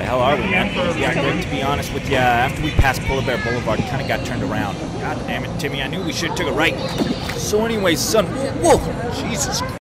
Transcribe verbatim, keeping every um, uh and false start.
hell are we, man? Yeah, Greg, to be honest with you, after we passed Polar Bear Boulevard, kind of got turned around. God damn it, Timmy, I knew we should have took a right. So anyways, son, whoa, Jesus Christ.